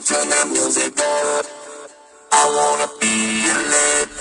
turn that music up. I wanna be a legend.